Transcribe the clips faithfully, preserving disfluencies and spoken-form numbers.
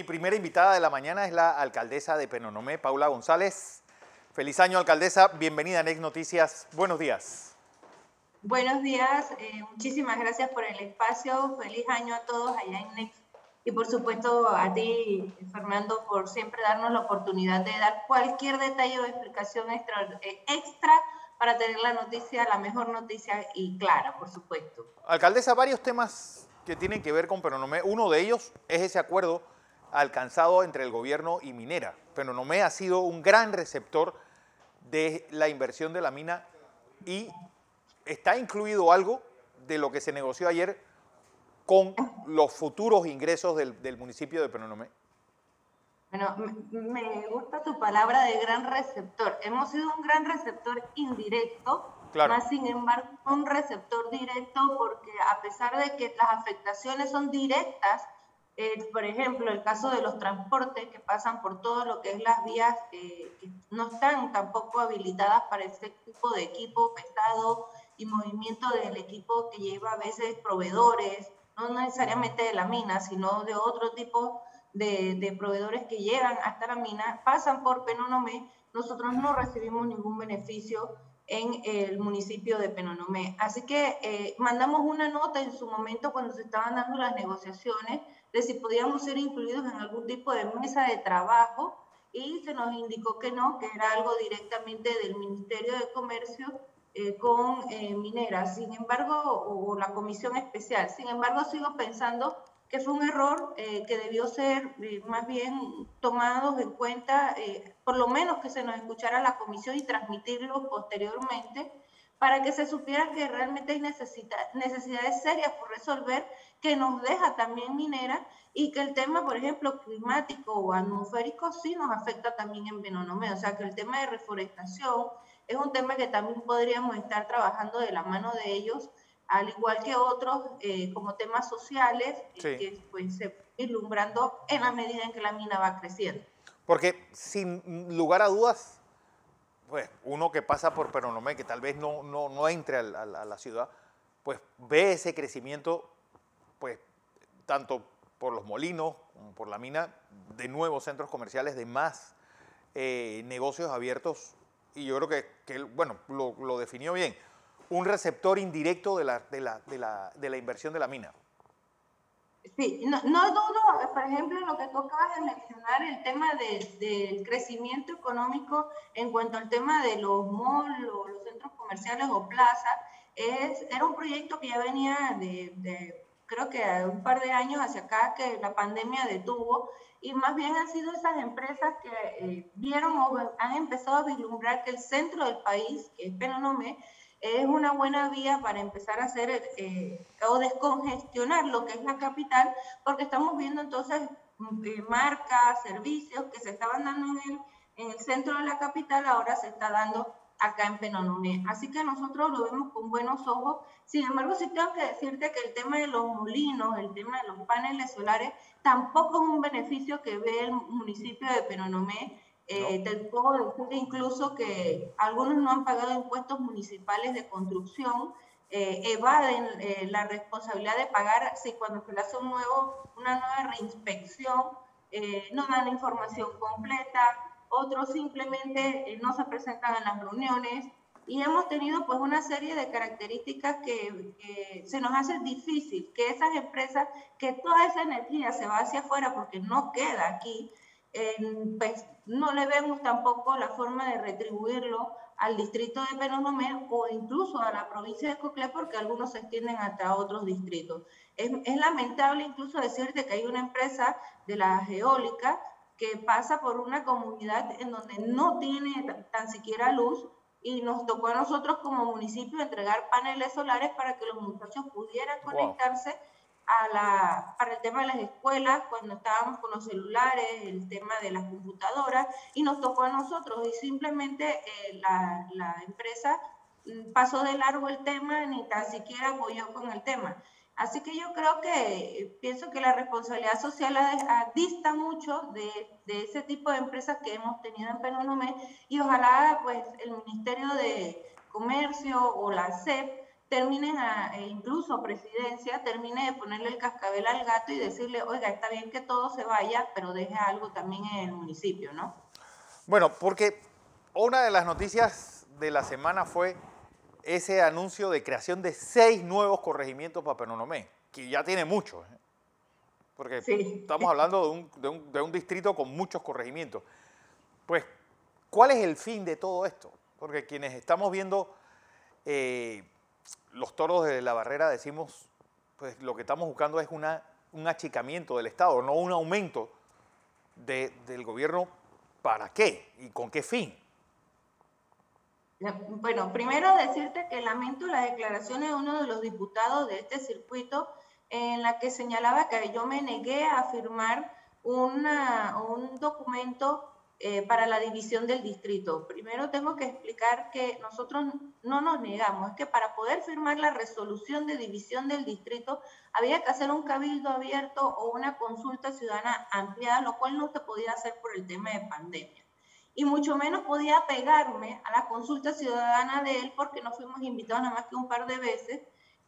Mi primera invitada de la mañana es la alcaldesa de Penonomé, Paula González. Feliz año, alcaldesa. Bienvenida a Next Noticias. Buenos días. Buenos días. Eh, muchísimas gracias por el espacio. Feliz año a todos allá en Next. Y por supuesto a ti, Fernando, por siempre darnos la oportunidad de dar cualquier detalle o explicación extra, eh, extra para tener la noticia, la mejor noticia y clara, por supuesto. Alcaldesa, varios temas que tienen que ver con Penonomé. Uno de ellos es ese acuerdo alcanzado entre el gobierno y Minera. Penonomé ha sido un gran receptor de la inversión de la mina y está incluido algo de lo que se negoció ayer con los futuros ingresos del, del municipio de Penonomé. Bueno, me gusta tu palabra de gran receptor. Hemos sido un gran receptor indirecto, claro. Más sin embargo un receptor directo porque a pesar de que las afectaciones son directas, eh, por ejemplo, el caso de los transportes que pasan por todo lo que es las vías eh, que no están tampoco habilitadas para este tipo de equipo pesado y movimiento del equipo que lleva a veces proveedores, no necesariamente de la mina, sino de otro tipo de, de proveedores que llegan hasta la mina, pasan por Penonomé, nosotros no recibimos ningún beneficio en el municipio de Penonomé. Así que eh, mandamos una nota en su momento cuando se estaban dando las negociaciones de si podíamos ser incluidos en algún tipo de mesa de trabajo y se nos indicó que no, que era algo directamente del Ministerio de Comercio eh, con eh, Minera, sin embargo, o, o la comisión especial. Sin embargo, sigo pensando que fue un error eh, que debió ser eh, más bien tomado en cuenta, eh, por lo menos que se nos escuchara la comisión y transmitirlo posteriormente, para que se supiera que realmente hay necesita, necesidades serias por resolver, que nos deja también Minera, y que el tema, por ejemplo, climático o atmosférico sí nos afecta también en Penonomé, o sea que el tema de reforestación es un tema que también podríamos estar trabajando de la mano de ellos, al igual que otros eh, como temas sociales Sí. eh, que pues, se van ilumbrando en la medida en que la mina va creciendo. Porque sin lugar a dudas, pues uno que pasa por Penonomé, que tal vez no, no, no entre a la, a la ciudad, pues ve ese crecimiento, pues tanto por los molinos como por la mina, de nuevos centros comerciales, de más eh, negocios abiertos, y yo creo que, que él, bueno, lo, lo definió bien, un receptor indirecto de la, de, la, de, la, de la inversión de la mina. Sí, no, no dudo, por ejemplo, lo que tú acabas de mencionar, el tema de, del crecimiento económico en cuanto al tema de los malls o los centros comerciales o plazas, es, era un proyecto que ya venía de, de, creo que un par de años hacia acá, que la pandemia detuvo, y más bien han sido esas empresas que eh, vieron o han empezado a vislumbrar que el centro del país, que es Penonomé, es una buena vía para empezar a hacer eh, o descongestionar lo que es la capital, porque estamos viendo entonces eh, marcas, servicios que se estaban dando en el, en el centro de la capital, ahora se está dando acá en Penonomé. Así que nosotros lo vemos con buenos ojos. Sin embargo, sí tengo que decirte que el tema de los molinos, el tema de los paneles solares, tampoco es un beneficio que ve el municipio de Penonomé. Eh, ¿No? Te puedo decir incluso que algunos no han pagado impuestos municipales de construcción, eh, evaden eh, la responsabilidad de pagar si cuando se le hace un nuevo, una nueva reinspección, eh, no dan la información completa, otros simplemente eh, no se presentan en las reuniones, y hemos tenido pues una serie de características que, que se nos hace difícil que esas empresas, que toda esa energía se va hacia afuera porque no queda aquí, eh, pues no le vemos tampoco la forma de retribuirlo al distrito de Penonomé o incluso a la provincia de Coclé, porque algunos se extienden hasta otros distritos. Es, es lamentable incluso decirte que hay una empresa de la eólica que pasa por una comunidad en donde no tiene tan siquiera luz, y nos tocó a nosotros como municipio entregar paneles solares para que los muchachos pudieran conectarse a la, para el tema de las escuelas cuando estábamos con los celulares, el tema de las computadoras, y nos tocó a nosotros, y simplemente eh, la, la empresa pasó de largo el tema, ni tan siquiera apoyó con el tema. Así que yo creo que, pienso que la responsabilidad social dista mucho de, de ese tipo de empresas que hemos tenido en Penonomé, y ojalá pues el Ministerio de Comercio o la S E P terminen a, e incluso presidencia, termine de ponerle el cascabel al gato y decirle, oiga, está bien que todo se vaya, pero deje algo también en el municipio, ¿no? Bueno, porque una de las noticias de la semana fue ese anuncio de creación de seis nuevos corregimientos para Penonomé, que ya tiene muchos, ¿eh? Porque Sí. estamos hablando de un, de, un, de un distrito con muchos corregimientos. Pues, ¿cuál es el fin de todo esto? Porque quienes estamos viendo eh, los toros de la barrera decimos, pues lo que estamos buscando es una, un achicamiento del Estado, no un aumento de, del gobierno. ¿Para qué? ¿Y con qué fin? Bueno, primero decirte que lamento las declaraciones de uno de los diputados de este circuito en la que señalaba que yo me negué a firmar una, un documento eh, para la división del distrito. Primero tengo que explicar que nosotros no nos negamos, es que para poder firmar la resolución de división del distrito había que hacer un cabildo abierto o una consulta ciudadana ampliada, lo cual no se podía hacer por el tema de pandemia. Y mucho menos podía pegarme a la consulta ciudadana de él porque no fuimos invitados nada más que un par de veces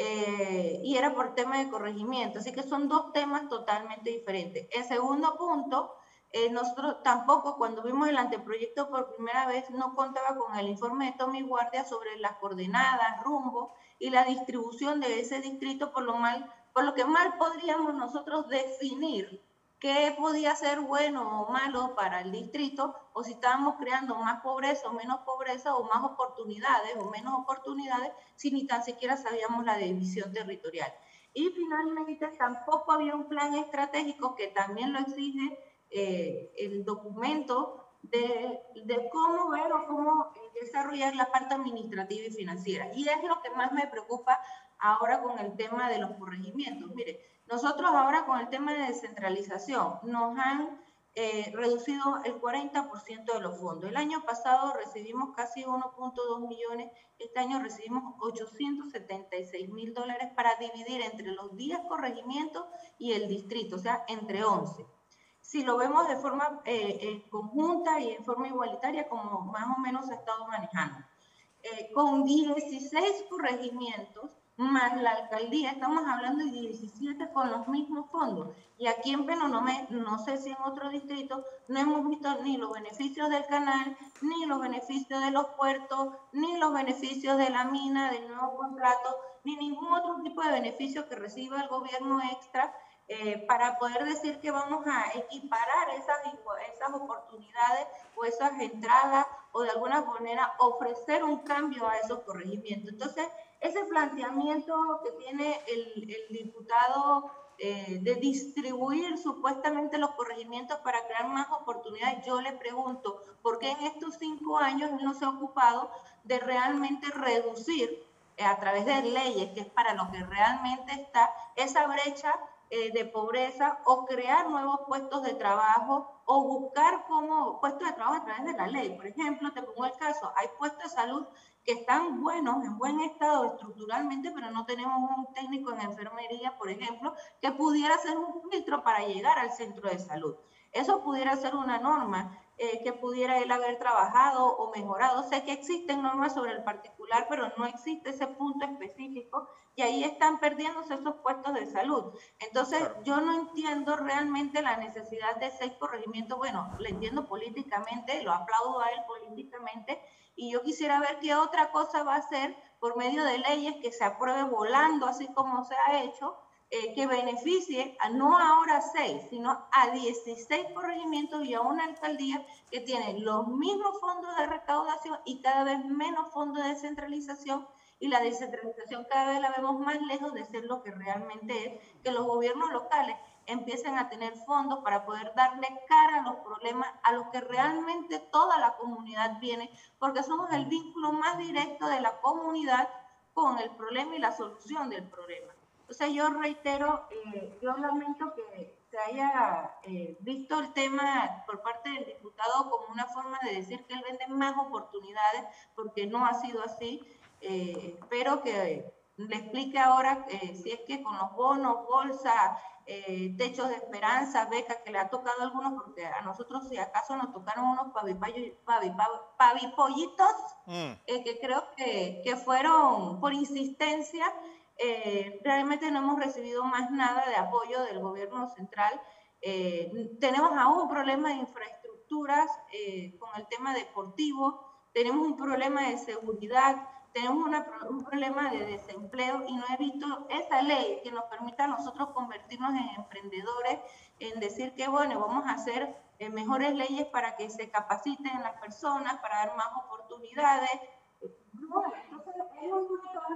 eh, y era por tema de corregimiento. Así que son dos temas totalmente diferentes. El segundo punto, eh, nosotros tampoco cuando vimos el anteproyecto por primera vez no contaba con el informe de Tommy Guardia sobre las coordenadas, rumbo y la distribución de ese distrito, por lo, mal, por lo que mal podríamos nosotros definir qué podía ser bueno o malo para el distrito, o si estábamos creando más pobreza o menos pobreza, o más oportunidades o menos oportunidades, si ni tan siquiera sabíamos la división territorial. Y finalmente tampoco había un plan estratégico, que también lo exige eh, el documento, de, de cómo ver o cómo desarrollar la parte administrativa y financiera. Y es lo que más me preocupa ahora con el tema de los corregimientos. Mire, nosotros ahora con el tema de descentralización nos han eh, reducido el cuarenta por ciento de los fondos. El año pasado recibimos casi uno punto dos millones, este año recibimos ochocientos setenta y seis mil dólares para dividir entre los diez corregimientos y el distrito, o sea, entre once. Si lo vemos de forma eh, eh, conjunta y en forma igualitaria, como más o menos se ha estado manejando. Eh, con dieciséis corregimientos, más la alcaldía, estamos hablando de diecisiete con los mismos fondos. Y aquí en Penonomé, no sé si en otro distrito, no hemos visto ni los beneficios del canal, ni los beneficios de los puertos, ni los beneficios de la mina, del nuevo contrato, ni ningún otro tipo de beneficio que reciba el gobierno extra eh, para poder decir que vamos a equiparar esas, esas oportunidades o esas entradas o de alguna manera ofrecer un cambio a esos corregimientos. Entonces, ese planteamiento que tiene el, el diputado eh, de distribuir supuestamente los corregimientos para crear más oportunidades, yo le pregunto, ¿por qué en estos cinco años él no se ha ocupado de realmente reducir eh, a través de leyes, que es para lo que realmente está, esa brecha eh, de pobreza, o crear nuevos puestos de trabajo, o buscar cómo puestos de trabajo a través de la ley? Por ejemplo, te pongo el caso, hay puestos de salud que están buenos, en buen estado estructuralmente, pero no tenemos un técnico en enfermería, por ejemplo, que pudiera ser un filtro para llegar al centro de salud. Eso pudiera ser una norma eh, que pudiera él haber trabajado o mejorado. Sé que existen normas sobre el particular, pero no existe ese punto específico y ahí están perdiéndose esos puestos de salud. Entonces, claro, yo no entiendo realmente la necesidad de seis corregimientos. Bueno, lo entiendo políticamente, lo aplaudo a él políticamente, y yo quisiera ver qué otra cosa va a hacer por medio de leyes que se apruebe volando, así como se ha hecho, eh, que beneficie a no ahora a seis, sino a dieciséis corregimientos y a una alcaldía que tiene los mismos fondos de recaudación y cada vez menos fondos de descentralización, y la descentralización cada vez la vemos más lejos de ser lo que realmente es, que los gobiernos locales empiecen a tener fondos para poder darle cara a los problemas a los que realmente toda la comunidad viene, porque somos el vínculo más directo de la comunidad con el problema y la solución del problema. O sea, yo reitero, eh, yo lamento que se haya eh, visto el tema por parte del diputado como una forma de decir que él vende más oportunidades, porque no ha sido así. Eh, espero que le explique ahora eh, si es que con los bonos, bolsa, eh, techos de esperanza, becas que le ha tocado a algunos, porque a nosotros si acaso nos tocaron unos pavipollitos, pavipollitos mm. eh, que creo que, que fueron por insistencia. Eh, realmente no hemos recibido más nada de apoyo del gobierno central. Eh, tenemos aún un problema de infraestructuras eh, con el tema deportivo, tenemos un problema de seguridad, tenemos una, un problema de desempleo y no he visto esa ley que nos permita a nosotros convertirnos en emprendedores, en decir que bueno, vamos a hacer eh, mejores leyes para que se capaciten las personas, para dar más oportunidades. No, entonces es un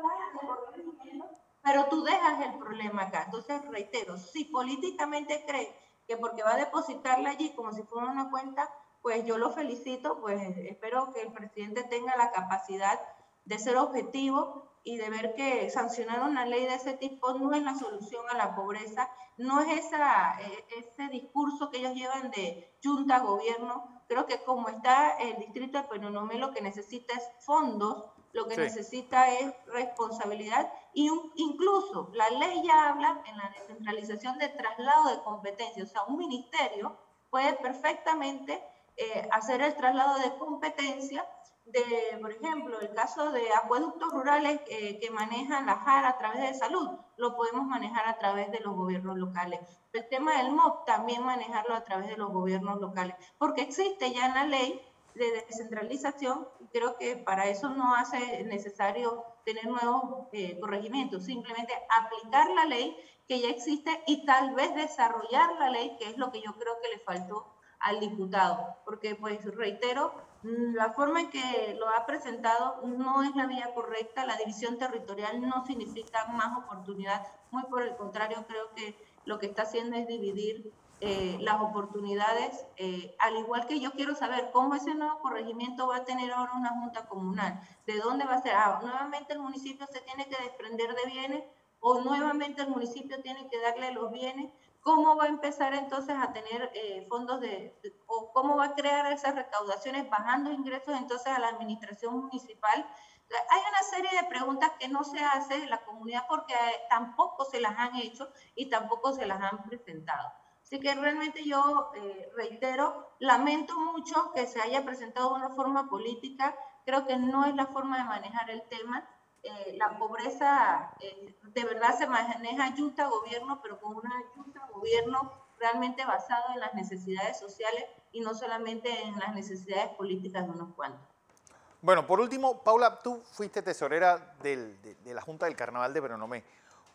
pero tú dejas el problema acá. Entonces, reitero, si políticamente crees que porque va a depositarla allí como si fuera una cuenta, pues yo lo felicito, pues espero que el presidente tenga la capacidad de ser objetivo y de ver que sancionar una ley de ese tipo no es la solución a la pobreza, no es esa, ese discurso que ellos llevan de junta gobierno. Creo que como está el distrito de Penonomé, lo que necesita es fondos, lo que sí. necesita es responsabilidad y un, incluso la ley ya habla en la descentralización de traslado de competencias, o sea, un ministerio puede perfectamente eh, hacer el traslado de competencia de, por ejemplo, el caso de acueductos rurales eh, que manejan la Jara a través de salud, lo podemos manejar a través de los gobiernos locales. El tema del M O P también manejarlo a través de los gobiernos locales, porque existe ya en la ley de descentralización y creo que para eso no hace necesario tener nuevos eh, corregimientos, simplemente aplicar la ley que ya existe y tal vez desarrollar la ley, que es lo que yo creo que le faltó al diputado, porque pues reitero, la forma en que lo ha presentado no es la vía correcta, la división territorial no significa más oportunidad, muy por el contrario, creo que lo que está haciendo es dividir eh, las oportunidades, eh, al igual que yo quiero saber cómo ese nuevo corregimiento va a tener ahora una junta comunal, de dónde va a ser, ah, nuevamente el municipio se tiene que desprender de bienes o nuevamente el municipio tiene que darle los bienes. ¿Cómo va a empezar entonces a tener eh, fondos de, de, o cómo va a crear esas recaudaciones bajando ingresos entonces a la administración municipal? Hay una serie de preguntas que no se hace en la comunidad porque tampoco se las han hecho y tampoco se las han presentado. Así que realmente yo eh, reitero, lamento mucho que se haya presentado de una forma política, creo que no es la forma de manejar el tema. Eh, la pobreza eh, de verdad se maneja junta gobierno, pero con una junta gobierno realmente basado en las necesidades sociales y no solamente en las necesidades políticas de unos cuantos. Bueno, por último, Paula, tú fuiste tesorera del, de, de la Junta del Carnaval de Penonomé.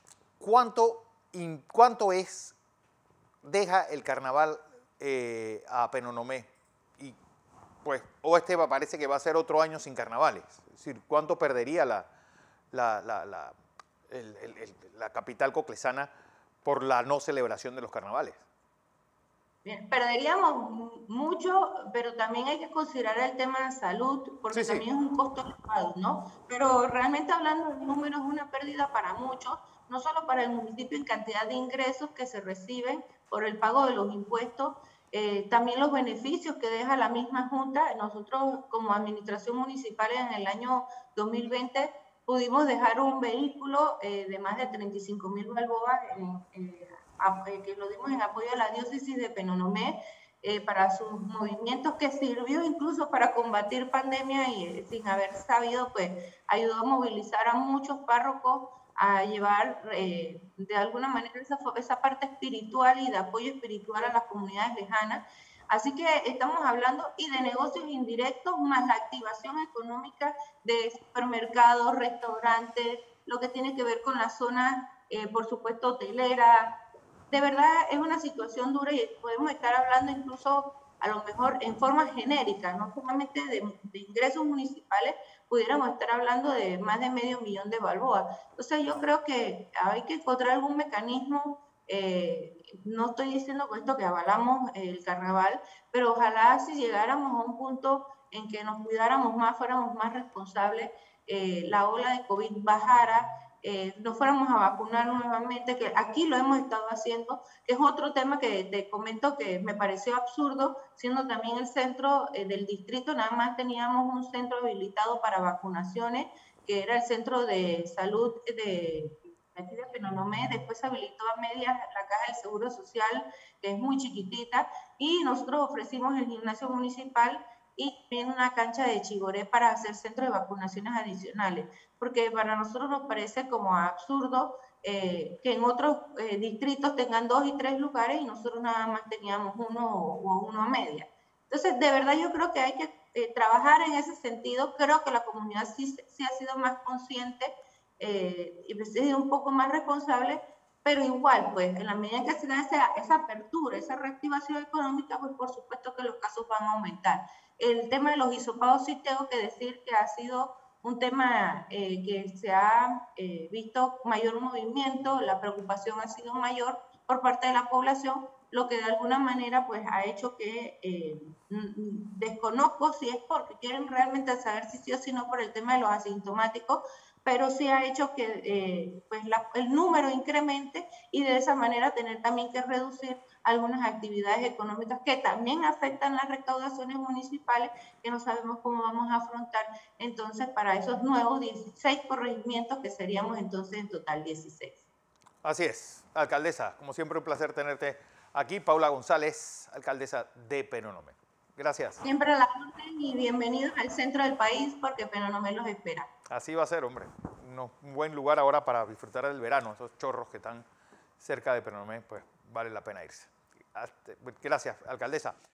¿Cuánto, in, cuánto es, deja el carnaval eh, a Penonomé? Y pues, o este parece que va a ser otro año sin carnavales. Es decir, ¿cuánto perdería la... La, la, la, el, el, el, la capital coclesana por la no celebración de los carnavales? Bien, perderíamos mucho, pero también hay que considerar el tema de salud, porque sí, también sí. es un costo elevado, ¿no? Pero realmente hablando de números, es una pérdida para muchos, no solo para el municipio en cantidad de ingresos que se reciben por el pago de los impuestos, eh, también los beneficios que deja la misma Junta. Nosotros como administración municipal en el año dos mil veinte pudimos dejar un vehículo eh, de más de treinta y cinco mil balboas en, eh, a, eh, que lo dimos en apoyo a la diócesis de Penonomé eh, para sus movimientos, que sirvió incluso para combatir pandemia y eh, sin haber sabido, pues ayudó a movilizar a muchos párrocos a llevar eh, de alguna manera esa, esa parte espiritual y de apoyo espiritual a las comunidades lejanas. Así que estamos hablando y de negocios indirectos más la activación económica de supermercados, restaurantes, lo que tiene que ver con la zona, eh, por supuesto, hotelera. De verdad es una situación dura y podemos estar hablando incluso a lo mejor en forma genérica, no solamente de, de ingresos municipales, pudiéramos estar hablando de más de medio millón de balboas. Entonces yo creo que hay que encontrar algún mecanismo. Eh, no estoy diciendo con esto que avalamos el carnaval, pero ojalá si llegáramos a un punto en que nos cuidáramos más, fuéramos más responsables, eh, la ola de COVID bajara, eh, nos fuéramos a vacunar nuevamente, que aquí lo hemos estado haciendo, que es otro tema que te comento que me pareció absurdo, siendo también el centro eh, del distrito, nada más teníamos un centro habilitado para vacunaciones, que era el centro de salud de aquí de Penonomé, después se habilitó a medias la Caja del Seguro Social, que es muy chiquitita, y nosotros ofrecimos el gimnasio municipal y también una cancha de Chigoré para hacer centros de vacunaciones adicionales, porque para nosotros nos parece como absurdo eh, que en otros eh, distritos tengan dos y tres lugares y nosotros nada más teníamos uno o, o uno a media. Entonces, de verdad yo creo que hay que eh, trabajar en ese sentido. Creo que la comunidad sí, sí ha sido más consciente eh, y ha sido un poco más responsable, pero igual, pues, en la medida en que se da esa, esa apertura, esa reactivación económica, pues por supuesto que los casos van a aumentar. El tema de los hisopados sí tengo que decir que ha sido un tema eh, que se ha eh, visto mayor movimiento, la preocupación ha sido mayor por parte de la población, lo que de alguna manera pues ha hecho que eh, desconozco si es porque quieren realmente saber si sí o si no por el tema de los asintomáticos, pero sí ha hecho que eh, pues la, el número incremente y de esa manera tener también que reducir algunas actividades económicas que también afectan las recaudaciones municipales, que no sabemos cómo vamos a afrontar entonces para esos nuevos dieciséis corregimientos, que seríamos entonces en total dieciséis. Así es, alcaldesa, como siempre un placer tenerte aquí. Paula González, alcaldesa de Penonomé. Gracias. Siempre a la orden y bienvenidos al centro del país porque Penonomé los espera. Así va a ser, hombre. Un buen lugar ahora para disfrutar del verano. Esos chorros que están cerca de Penonomé, pues vale la pena irse. Gracias, alcaldesa.